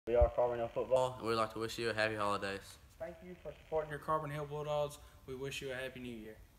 We are Carbon Hill Football. And we'd like to wish you a happy holidays. Thank you for supporting your Carbon Hill Bulldogs. We wish you a happy new year.